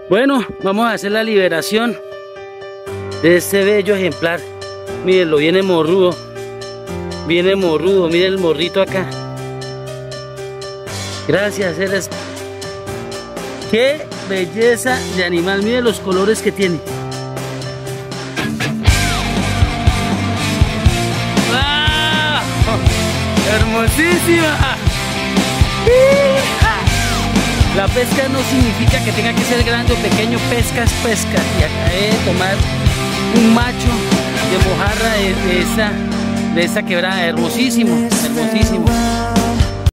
Bueno, vamos a hacer la liberación de este bello ejemplar. Mírenlo, viene morrudo. Viene morrudo, miren el morrito acá. Gracias, eres. Qué belleza de animal, miren los colores que tiene. ¡Wow! ¡Hermosísima! La pesca no significa que tenga que ser grande o pequeño, pesca es pesca. Y acá he de tomar un macho de mojarra de esa quebrada, hermosísimo, hermosísimo.